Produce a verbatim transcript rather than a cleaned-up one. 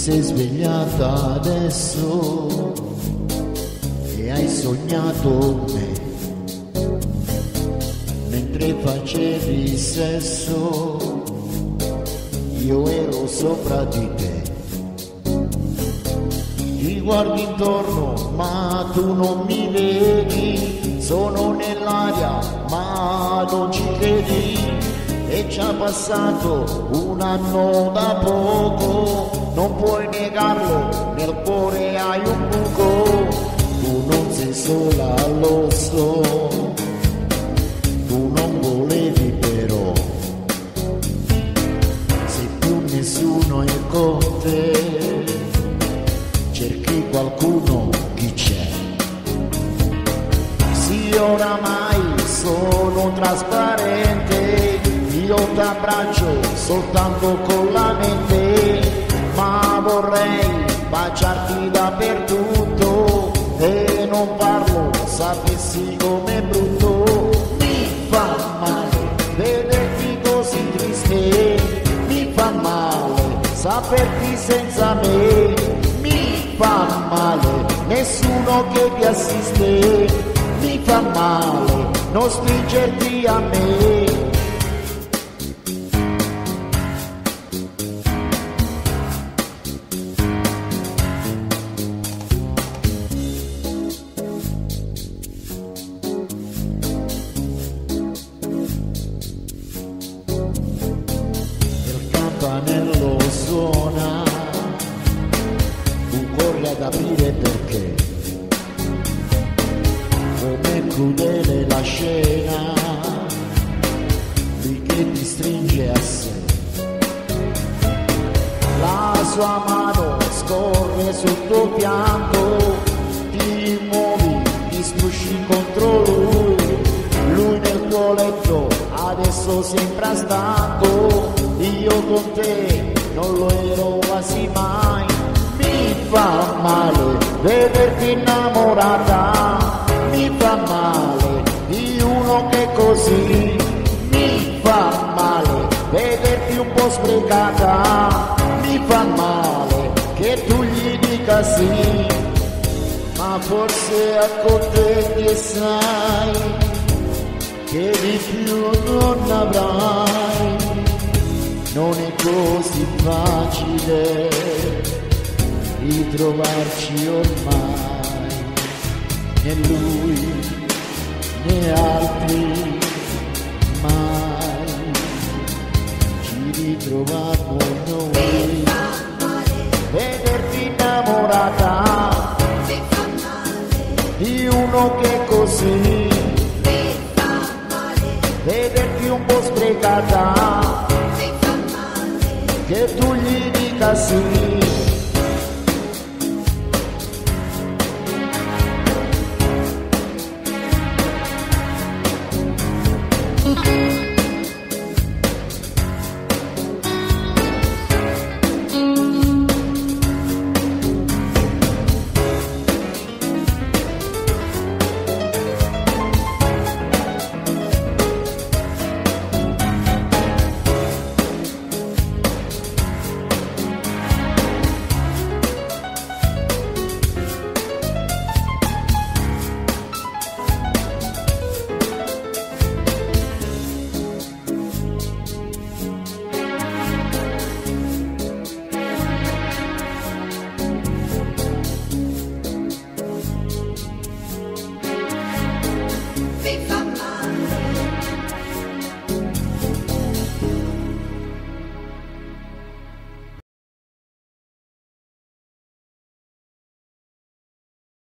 sei svegliata adesso e hai sognato me mentre facevi sesso, io ero sopra di te. Ti guardi intorno ma tu non mi vedi, sono nell'aria ma non ci credi. È già passato un anno da poco, non puoi negarlo, nel cuore hai un buco. Tu non sei sola, lo so, tu non volevi però, se più nessuno è con te, cerchi qualcuno, chi c'è? Sì, oramai sono trasparente, io t'abbraccio soltanto con la mente, ma vorrei baciarti dappertutto e non parlo, sapessi com'è brutto. Mi fa male vederti così triste, mi fa male saperti senza me, mi fa male nessuno che ti assiste, mi fa male non stringerti a me. Campanello suona, tu corri ad aprire perché com'è crudele la scena, lui che ti stringe a sé, la sua mano scorre sul tuo fianco, ti muovi, ti strusci contro lui, lui nel tuo letto adesso sembra stanco, io con te non lo ero quasi mai. Mi fa male vederti innamorata, mi fa male di uno che è così, mi fa male vederti un po' sprecata, mi fa male che tu gli dica sì, ma forse accontenti e sai che di più non avrai. Non è così facile ritrovarci ormai, né lui né altri mai ci ritrovammo noi. Vederti innamorata di uno che è così, vederti un po' sprecata, che tu gli dica sì,